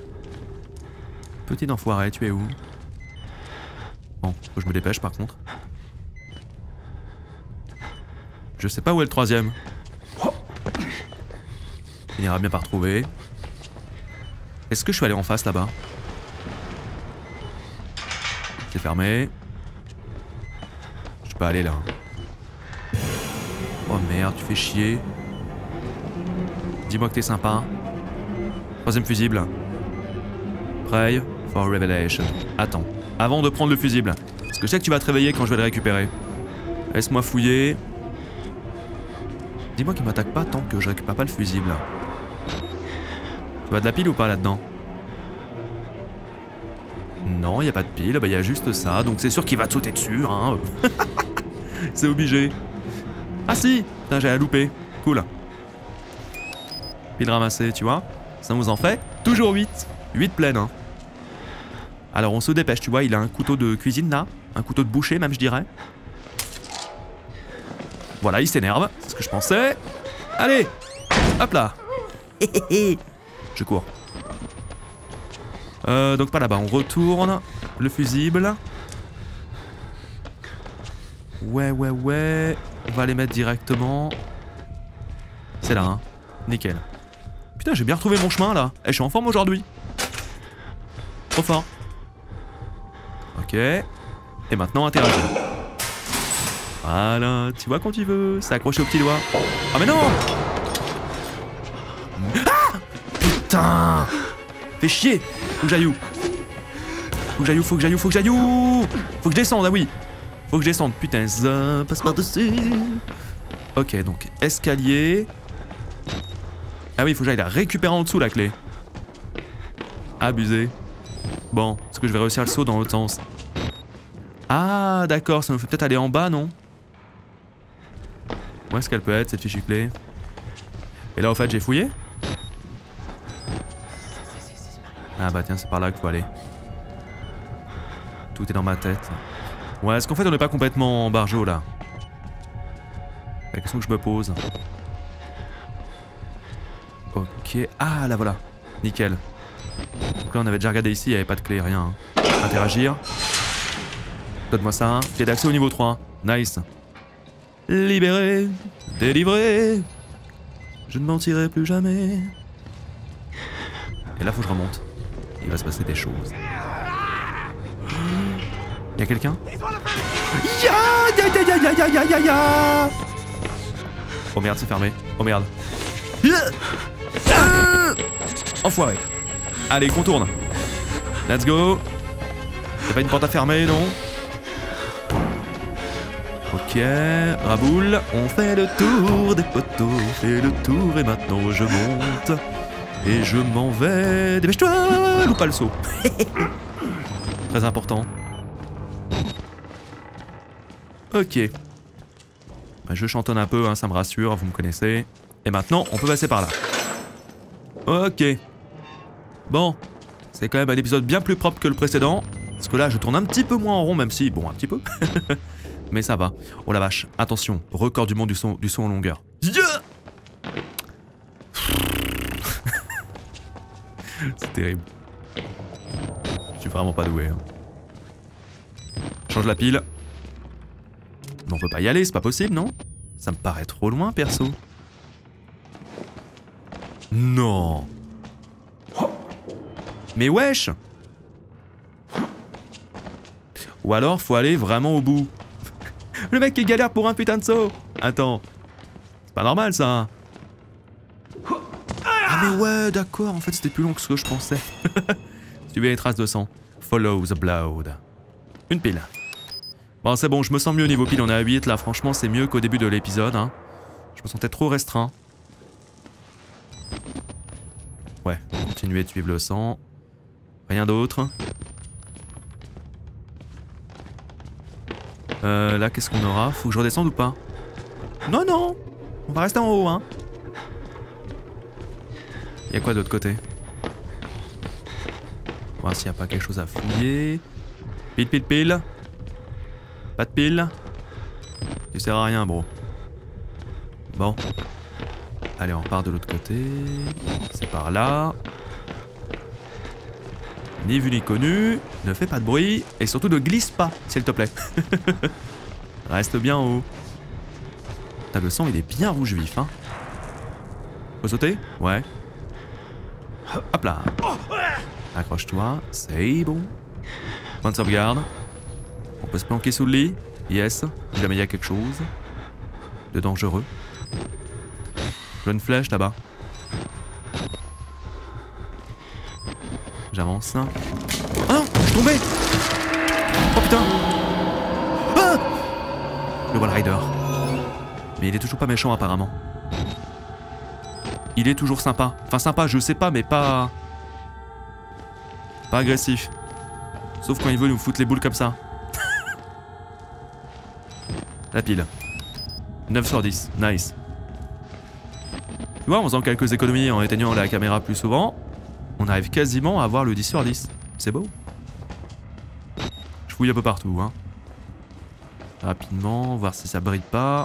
Petit enfoiré, tu es où? Bon, faut que je me dépêche par contre. Je sais pas où est le troisième. Il ira bien par trouver. Est-ce que je suis allé en face là-bas? C'est fermé. Je peux aller là. Oh merde, tu fais chier. Dis-moi que t'es sympa. Troisième fusible. Pray for revelation. Attends. Avant de prendre le fusible. Parce que je sais que tu vas te réveiller quand je vais le récupérer. Laisse-moi fouiller. Dis-moi qu'il m'attaque pas tant que je récupère pas le fusible. Tu vois de la pile ou pas là-dedans? Non, il n'y a pas de pile, bah il y a juste ça, donc c'est sûr qu'il va te sauter dessus, hein. C'est obligé. Ah si! Putain, j'ai à louper. Cool. Pile ramassée, tu vois? Ça nous en fait toujours huit. huit pleines, hein. Alors on se dépêche, tu vois, il a un couteau de cuisine là. Un couteau de boucher même, je dirais. Voilà, il s'énerve, c'est ce que je pensais. Allez! Hop là! Je cours. Euh, donc pas là-bas, on retourne. Le fusible. Ouais, ouais, ouais. On va les mettre directement. C'est là, hein. Nickel. Putain, j'ai bien retrouvé mon chemin là. Eh, je suis en forme aujourd'hui. Trop fort. Ok. Et maintenant, interagir. Voilà, tu vois quand tu veux. C'est accroché au petit doigt. Ah mais non! Ah! Putain! Fais chier! Faut que j'aille où? Faut que j'aille où? Faut que j'aille où? Faut que j'aille où? Faut que je descende, ah oui! Faut que je descende. Putain, ça passe par-dessus. Ok, donc escalier. Ah oui, il faut que j'aille la récupérer en dessous la clé. Abusé. Bon, est-ce que je vais réussir le saut dans l'autre sens? Ah, d'accord, ça me fait peut-être aller en bas, non? Où est-ce qu'elle peut être, cette fichue clé? Et là, au fait, j'ai fouillé? Ah bah tiens, c'est par là qu'il faut aller. Tout est dans ma tête. Ouais, est-ce qu'en fait, on n'est pas complètement en barjot, là? La question que je me pose. Ok. Ah, là, voilà. Nickel. Donc là, on avait déjà regardé ici, il n'y avait pas de clé, rien. Interagir. Donne-moi ça. Clé d'accès au niveau trois. Nice. Libéré, délivré. Je ne mentirai plus jamais. Et là, faut que je remonte. Il va se passer des choses. Y'a quelqu'un? Ya ya ya ya ya ya ya ya. Oh merde, c'est fermé. Oh merde. Enfoiré. Allez, contourne. Let's go. Y'a pas une porte à fermer, non? Ok, raboule, on fait le tour des poteaux, on fait le tour et maintenant je monte. Et je m'en vais. Dépêche-toi, loupe pas le saut. Très important. Ok. Bah, je chantonne un peu, hein, ça me rassure, vous me connaissez. Et maintenant, on peut passer par là. Ok. Bon, c'est quand même un épisode bien plus propre que le précédent. Parce que là, je tourne un petit peu moins en rond, même si, bon, un petit peu. mais ça va. Oh la vache, attention, record du monde du son, du son en longueur. C'est terrible. Je suis vraiment pas doué. Hein. Change la pile. Mais on peut pas y aller, c'est pas possible, non? Ça me paraît trop loin, perso. Non. Mais wesh. Ou alors, faut aller vraiment au bout. Le mec qui galère pour un putain de saut. Attends. C'est pas normal, ça. Ah mais ouais, d'accord, en fait c'était plus long que ce que je pensais. Suivez les traces de sang. Follow the blood. Une pile. Bon c'est bon, je me sens mieux au niveau pile, on est à huit là, franchement c'est mieux qu'au début de l'épisode. Hein. Je me sentais trop restreint. Ouais, continuez de suivre le sang. Rien d'autre. Euh, là qu'est-ce qu'on aura? Faut que je redescende ou pas? Non non, on va rester en haut hein. Y'a quoi de l'autre côté? Voir s'il n'y a pas quelque chose à fouiller. Pile, pile, pile. Pas de pile. Tu sers à rien, bro. Bon. Allez, on repart de l'autre côté. C'est par là. Ni vu ni connu. Ne fais pas de bruit. Et surtout ne glisse pas, s'il te plaît. Reste bien en haut. T'as le sang, il est bien rouge vif, hein. Faut sauter? Ouais. Hop là. Accroche-toi, c'est bon. Point de sauvegarde. On peut se planquer sous le lit. Yes, si jamais il y a quelque chose de dangereux. J'ai une flèche là-bas. J'avance. Ah non, je suis tombé. Oh putain. Ah, le Wall Rider. Mais il est toujours pas méchant apparemment. Il est toujours sympa. Enfin sympa, je sais pas, mais pas... Pas agressif. Sauf quand il veut nous foutre les boules comme ça. La pile. neuf sur dix. Nice. Tu vois, en faisant quelques économies, en éteignant la caméra plus souvent, on arrive quasiment à avoir le dix sur dix. C'est beau. Je fouille un peu partout, hein. Rapidement, voir si ça brille pas.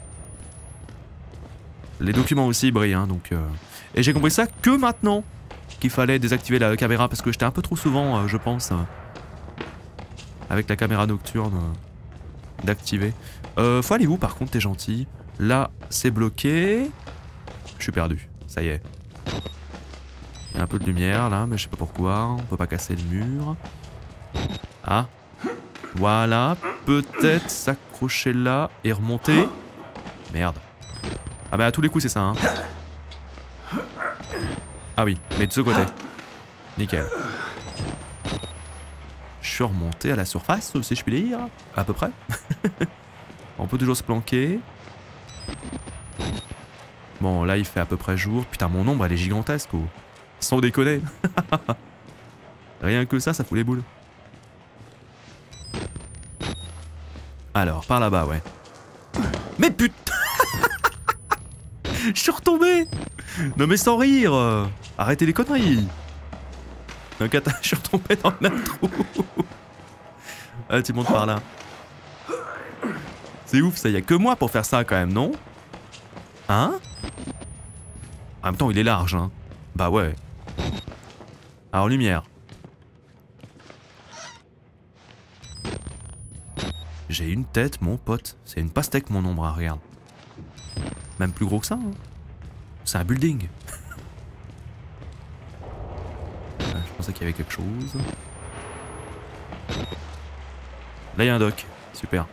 Les documents aussi brillent, hein, donc... Euh... Et j'ai compris ça que maintenant qu'il fallait désactiver la caméra, parce que j'étais un peu trop souvent, euh, je pense, euh, avec la caméra nocturne, euh, d'activer. Euh, faut aller où, par contre, t'es gentil? Là, c'est bloqué. Je suis perdu, ça y est. Il y a un peu de lumière, là, mais je sais pas pourquoi. On peut pas casser le mur. Ah. Voilà. Peut-être s'accrocher là et remonter. Merde. Ah bah à tous les coups c'est ça hein. Ah oui, mais de ce côté. Nickel. Je suis remonté à la surface, si je puis dire. À peu près. On peut toujours se planquer. Bon là il fait à peu près jour. Putain mon ombre elle est gigantesque oh. Sans déconner. Rien que ça, ça fout les boules. Alors, par là-bas, ouais. Mais putain. Je suis retombé. Non mais sans rire. Arrêtez les conneries. Donc attends, je suis retombé dans le même trou. Ah tu montes par là. C'est ouf ça, y a que moi pour faire ça quand même, non? Hein? En même temps il est large hein. Bah ouais. Alors lumière. J'ai une tête mon pote. C'est une pastèque mon ombre, hein, regarde. Même plus gros que ça. Hein. C'est un building. Je pensais qu'il y avait quelque chose. Là il y a un doc. Super.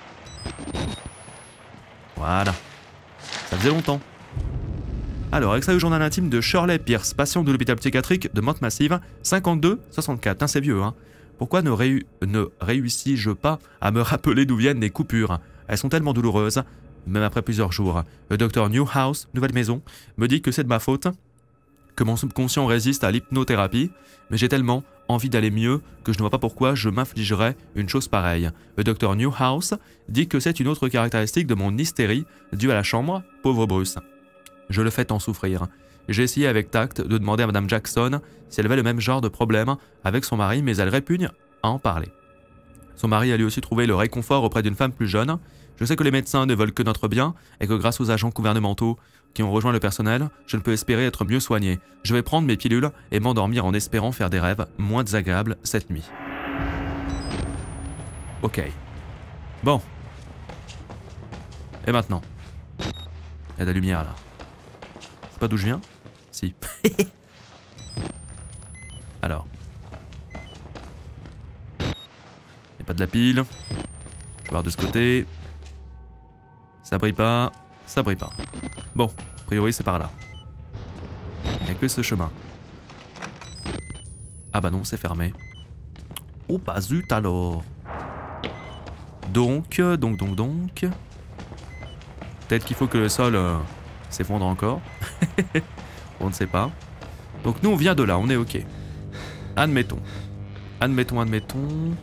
Voilà. Ça faisait longtemps. Alors, extrait au journal intime de Shirley Pierce, patient de l'hôpital psychiatrique de Mount Massive, cinquante-deux soixante-quatre. Hein, c'est vieux, hein. Pourquoi ne, réu ne réussis-je pas à me rappeler d'où viennent les coupures? Elles sont tellement douloureuses, même après plusieurs jours. Le docteur Newhouse, nouvelle maison, me dit que c'est de ma faute, que mon subconscient résiste à l'hypnothérapie, mais j'ai tellement envie d'aller mieux que je ne vois pas pourquoi je m'infligerais une chose pareille. Le docteur Newhouse dit que c'est une autre caractéristique de mon hystérie due à la chambre, pauvre Bruce. Je le fais tant souffrir. J'ai essayé avec tact de demander à Madame Jackson si elle avait le même genre de problème avec son mari, mais elle répugne à en parler. Son mari a lui aussi trouvé le réconfort auprès d'une femme plus jeune. Je sais que les médecins ne veulent que notre bien et que grâce aux agents gouvernementaux qui ont rejoint le personnel, je ne peux espérer être mieux soigné. Je vais prendre mes pilules et m'endormir en espérant faire des rêves moins désagréables cette nuit. Ok. Bon. Et maintenant? Il y a de la lumière là. C'est pas d'où je viens? Si. Alors. Il n'y a pas de la pile. Je vais voir de ce côté. Ça brille pas. Ça brille pas. Bon, a priori c'est par là. Il n'y a que ce chemin. Ah bah non, c'est fermé. Oh bah zut alors. Donc, donc, donc, donc... Peut-être qu'il faut que le sol euh, s'effondre encore. On ne sait pas. Donc nous on vient de là, on est ok. Admettons. Admettons, admettons.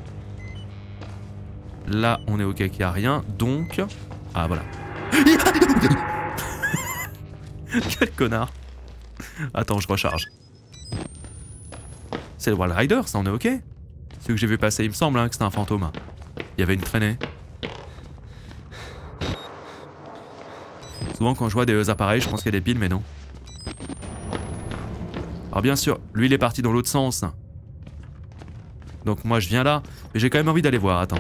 Là on est ok qu'il n'y a rien. Donc... Ah voilà. Quel connard. Attends, je recharge. C'est le Wild Rider, ça on est ok. Ce que j'ai vu passer, il me semble hein, que c'était un fantôme. Il y avait une traînée. Souvent quand je vois des appareils, je pense qu'il y a des piles, mais non. Alors bien sûr, lui il est parti dans l'autre sens. Donc moi je viens là, mais j'ai quand même envie d'aller voir, attends.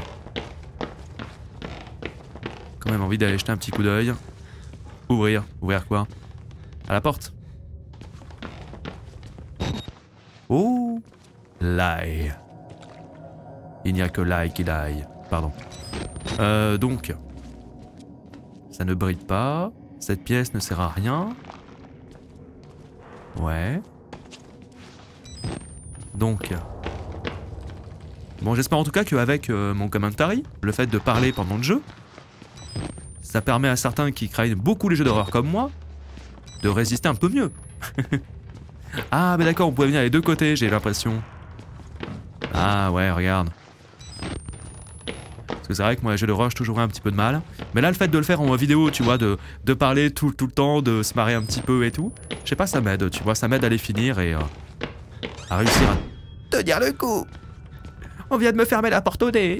Quand même envie d'aller jeter un petit coup d'œil. Ouvrir, ouvrir quoi? À la porte. Oh, l'ail. Il n'y a que l'ail qui l'aille. Pardon. Euh, donc. Ça ne brille pas. Cette pièce ne sert à rien. Ouais. Donc. Bon, j'espère en tout cas qu'avec euh, mon commentary, le fait de parler pendant le jeu, ça permet à certains qui craignent beaucoup les jeux d'horreur comme moi, de résister un peu mieux. Ah, mais d'accord, on pouvait venir les deux côtés, j'ai l'impression. Ah ouais, regarde. Parce que c'est vrai que moi, les jeux d'horreur, j'ai toujours eu un petit peu de mal. Mais là, le fait de le faire en vidéo, tu vois, de, de parler tout, tout le temps, de se marrer un petit peu et tout, je sais pas, ça m'aide, tu vois, ça m'aide à les finir et euh, à réussir à tenir le coup. On vient de me fermer la porte au nez.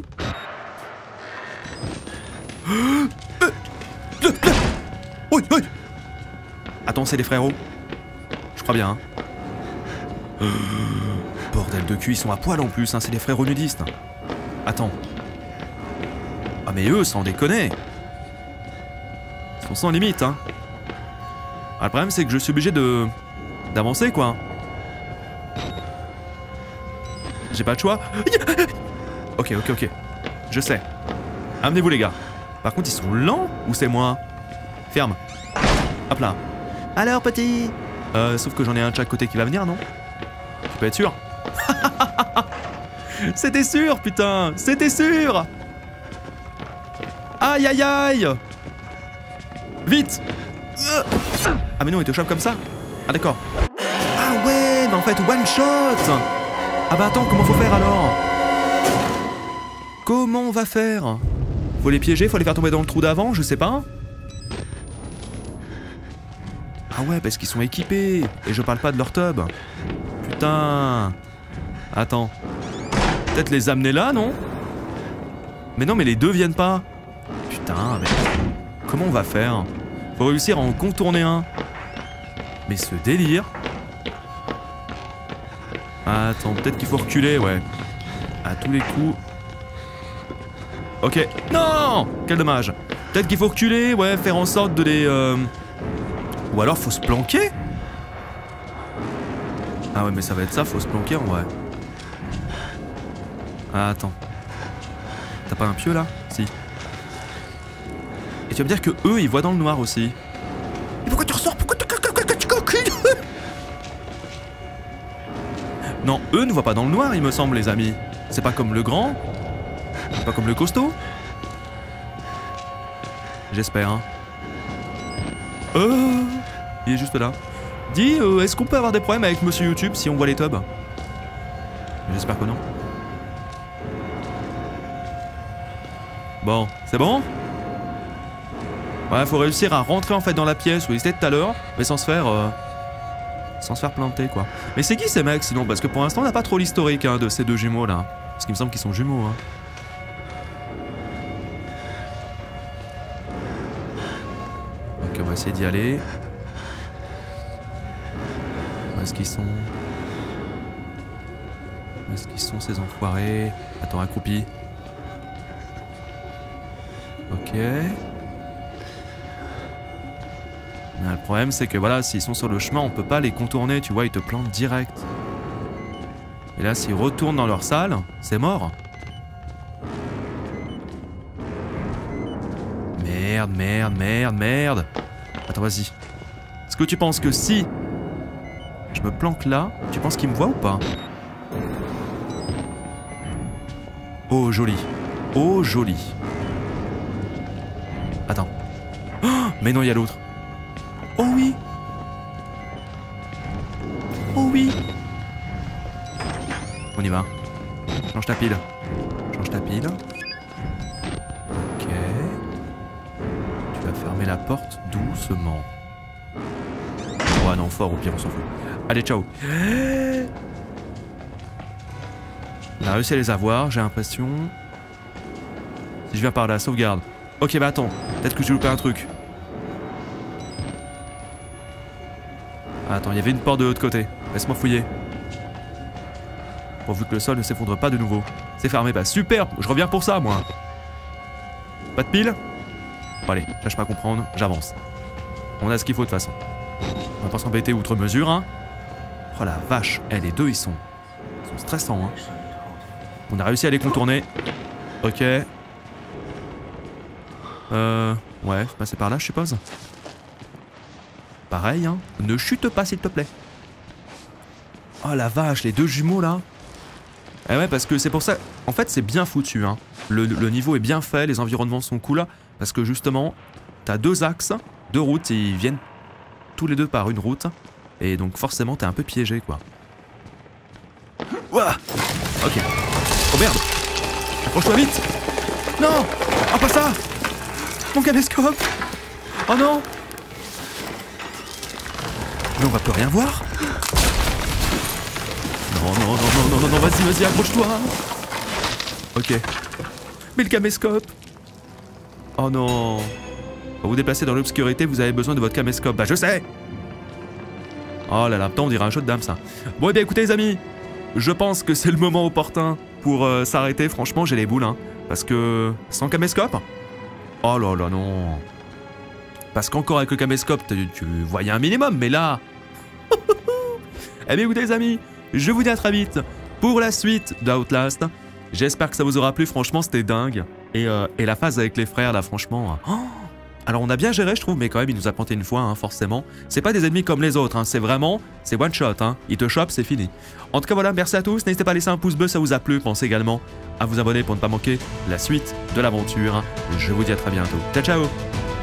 Oui, oui. Attends, c'est les frérots. Je crois bien. Hein. Euh, bordel de cul, ils sont à poil en plus, hein, c'est des frérots nudistes. Attends. Ah mais eux, sans déconner. Ils sont sans limite, hein. Ah, le problème, c'est que je suis obligé de... d'avancer, quoi. J'ai pas de choix. Ok, ok, ok. Je sais. Amenez-vous, les gars. Par contre, ils sont lents ou c'est moi? Ferme. Hop là. Alors, petit? Euh, sauf que j'en ai un de chaque côté qui va venir, non? Tu peux être sûr? C'était sûr, putain! C'était sûr! Aïe, aïe, aïe! Vite! Ah mais non, il te chope comme ça? Ah d'accord. Ah ouais, mais en fait, one shot! Ah bah attends, comment faut faire alors? Comment on va faire? Faut les piéger, faut les faire tomber dans le trou d'avant, je sais pas. Ah ouais, parce qu'ils sont équipés. Et je parle pas de leur tub. Putain. Attends. Peut-être les amener là, non? Mais non, mais les deux viennent pas. Putain, mais... Comment on va faire? Faut réussir à en contourner un. Mais ce délire... Attends, peut-être qu'il faut reculer, ouais. À tous les coups... Ok. Non! Quel dommage. Peut-être qu'il faut reculer, ouais, faire en sorte de les... Euh... Ou alors faut se planquer? Ah ouais, mais ça va être ça, faut se planquer en vrai. Ah, attends. T'as pas un pieu là? Si. Et tu vas me dire que eux, ils voient dans le noir aussi. Mais pourquoi tu ressors? Pourquoi tu... Non, eux ne voient pas dans le noir, il me semble, les amis. C'est pas comme le grand. C'est pas comme le costaud. J'espère, hein. Euh... Il est juste là. Dis, euh, est-ce qu'on peut avoir des problèmes avec Monsieur YouTube si on voit les tubs? J'espère que non. Bon, c'est bon? Ouais, faut réussir à rentrer en fait dans la pièce où il était tout à l'heure, mais sans se faire... Euh, sans se faire planter, quoi. Mais c'est qui ces mecs, sinon? Parce que pour l'instant, on n'a pas trop l'historique hein, de ces deux jumeaux, là. Parce qu'il me semble qu'ils sont jumeaux, hein. va essayer d'y aller. Où est-ce qu'ils sont? Où est-ce qu'ils sont ces enfoirés? Attends, accroupi. Ok. Mais le problème c'est que voilà, s'ils sont sur le chemin, on peut pas les contourner, tu vois, ils te plantent direct. Et là, s'ils retournent dans leur salle, c'est mort. Merde, merde, merde, merde. Attends, vas-y. Est-ce que tu penses que si je me planque là, tu penses qu'ils me voient ou pas? Oh, joli. Oh, joli. Attends. Oh, mais non, il y a l'autre. Oh oui. Oh oui. On y va. Change ta pile. Change ta pile. Ok. Tu vas fermer la porte doucement. Ouais, non, fort, au pire, on s'en fout. Allez, ciao. On a réussi à les avoir, j'ai l'impression. Si je viens par là, sauvegarde. Ok, bah attends, peut-être que j'ai loupé un truc. Ah, attends, il y avait une porte de l'autre côté. Laisse-moi fouiller. Pourvu que le sol ne s'effondre pas de nouveau. C'est fermé, bah super, je reviens pour ça, moi. Pas de pile? Bon allez, cherche pas à comprendre, j'avance. On a ce qu'il faut de toute façon. On va pas s'embêter outre mesure, hein. Oh la vache, eh, les deux ils sont, ils sont stressants, hein. On a réussi à les contourner. Ok. Euh... Ouais, faut passer par là, je suppose. Pareil, hein. Ne chute pas, s'il te plaît. Oh la vache, les deux jumeaux, là. Eh ouais, parce que c'est pour ça... En fait, c'est bien foutu, hein. Le, le niveau est bien fait, les environnements sont cool. Parce que, justement, t'as deux axes, deux routes, et ils viennent tous les deux par une route. Et donc, forcément, t'es un peu piégé, quoi. Ouah. Ok. Oh merde. Approche-toi vite. Non. Oh, pas ça. Mon caméscope. Oh non. Mais on va plus rien voir. Non, non, non, non, non, non, non, vas-y, vas-y, accroche-toi. Ok. Mais le caméscope. Oh non. Pour vous déplacer dans l'obscurité, vous avez besoin de votre caméscope. Bah, je sais. Oh là là, putain, on dirait un jeu de dames, ça. Bon, eh bien, écoutez, les amis. Je pense que c'est le moment opportun pour euh, s'arrêter. Franchement, j'ai les boules, hein. Parce que... Sans caméscope? Oh là là, non. Parce qu'encore avec le caméscope, tu, tu voyais un minimum, mais là... Eh bien, écoutez, les amis, je vous dis à très vite pour la suite d'Outlast. J'espère que ça vous aura plu. Franchement, c'était dingue. Et, euh, et la phase avec les frères, là, franchement... Oh, alors, on a bien géré, je trouve, mais quand même, il nous a planté une fois, hein, forcément. C'est pas des ennemis comme les autres, hein, c'est vraiment... C'est one shot, hein. Ils te chopent, c'est fini. En tout cas, voilà, merci à tous. N'hésitez pas à laisser un pouce bleu, ça vous a plu. Pensez également à vous abonner pour ne pas manquer la suite de l'aventure. Je vous dis à très bientôt. Ciao, ciao.